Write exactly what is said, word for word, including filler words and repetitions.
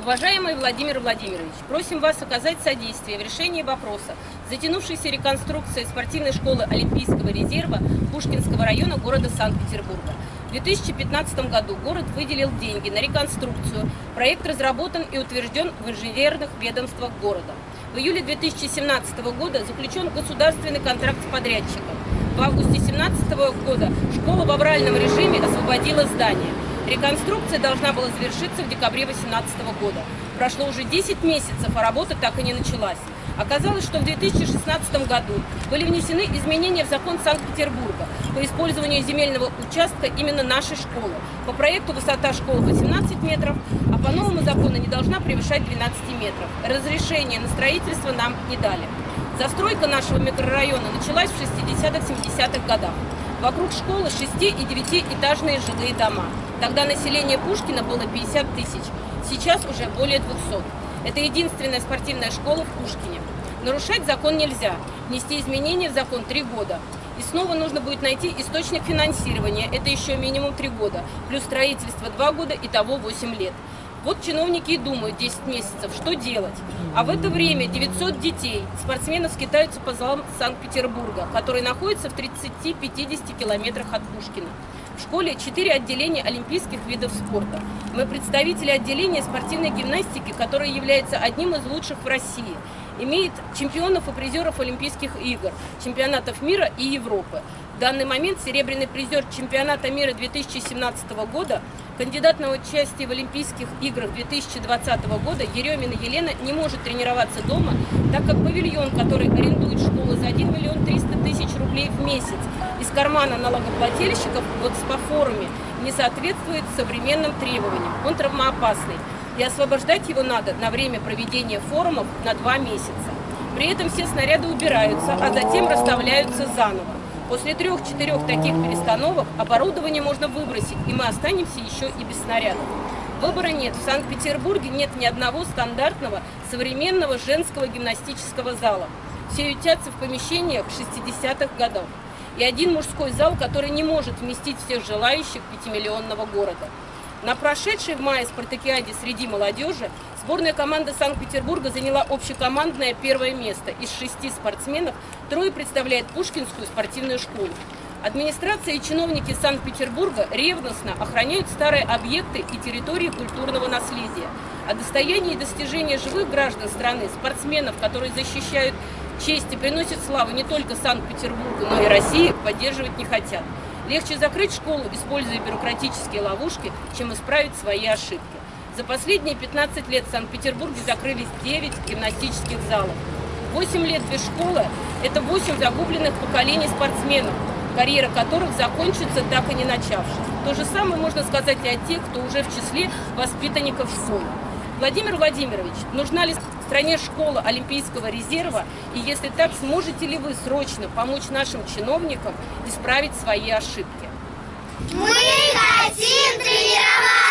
Уважаемый Владимир Владимирович, просим вас оказать содействие в решении вопроса затянувшейся реконструкции спортивной школы Олимпийского резерва Пушкинского района города Санкт-Петербурга. В две тысячи пятнадцатом году город выделил деньги на реконструкцию. Проект разработан и утвержден в инженерных ведомствах города. В июле две тысячи семнадцатого года заключен государственный контракт с подрядчиком. В августе две тысячи семнадцатого года школа в авральном режиме освободила здание. Реконструкция должна была завершиться в декабре две тысячи восемнадцатого года. Прошло уже десять месяцев, а работа так и не началась. Оказалось, что в две тысячи шестнадцатом году были внесены изменения в закон Санкт-Петербурга по использованию земельного участка именно нашей школы. По проекту высота школы восемнадцать метров, а по новому закону не должна превышать двенадцать метров. Разрешение на строительство нам не дали. Застройка нашего микрорайона началась в шестидесятых-семидесятых годах. Вокруг школы шести- и девятиэтажные жилые дома. Тогда население Пушкина было пятьдесят тысяч, сейчас уже более двухсот. Это единственная спортивная школа в Пушкине. Нарушать закон нельзя, внести изменения в закон три года. И снова нужно будет найти источник финансирования, это еще минимум три года, плюс строительство два года, итого восемь лет. Вот чиновники и думают десять месяцев, что делать. А в это время девятьсот детей, спортсменов, скитаются по залам Санкт-Петербурга, который находится в тридцати-пятидесяти километрах от Пушкина. В школе четыре отделения олимпийских видов спорта. Мы представители отделения спортивной гимнастики, которое является одним из лучших в России. Имеет чемпионов и призеров Олимпийских игр, чемпионатов мира и Европы. В данный момент серебряный призер чемпионата мира две тысячи семнадцатого года, кандидат на участие в Олимпийских играх две тысячи двадцатого года Еремина Елена не может тренироваться дома, так как павильон, который арендует школа за один миллион триста тысяч рублей в месяц из кармана налогоплательщиков в экспофоруме, не соответствует современным требованиям. Он травмоопасный, и освобождать его надо на время проведения форумов на два месяца. При этом все снаряды убираются, а затем расставляются заново. После трех-четырех таких перестановок оборудование можно выбросить, и мы останемся еще и без снарядов. Выбора нет. В Санкт-Петербурге нет ни одного стандартного современного женского гимнастического зала. Все ютятся в помещениях шестидесятых годов. И один мужской зал, который не может вместить всех желающих пятимиллионного города. На прошедшей в мае спартакиаде среди молодежи сборная команда Санкт-Петербурга заняла общекомандное первое место. Из шести спортсменов трое представляют Пушкинскую спортивную школу. Администрация и чиновники Санкт-Петербурга ревностно охраняют старые объекты и территории культурного наследия. О достоянии и достижении живых граждан страны, спортсменов, которые защищают честь и приносят славу не только Санкт-Петербургу, но и России, поддерживать не хотят. Легче закрыть школу, используя бюрократические ловушки, чем исправить свои ошибки. За последние пятнадцать лет в Санкт-Петербурге закрылись девять гимнастических залов. восемь лет без школы – это восемь загубленных поколений спортсменов, карьера которых закончится, так и не начавшись. То же самое можно сказать и о тех, кто уже в числе воспитанников школы. Владимир Владимирович, нужна ли стране школа Олимпийского резерва? И если так, сможете ли вы срочно помочь нашим чиновникам исправить свои ошибки? Мы хотим тренироваться!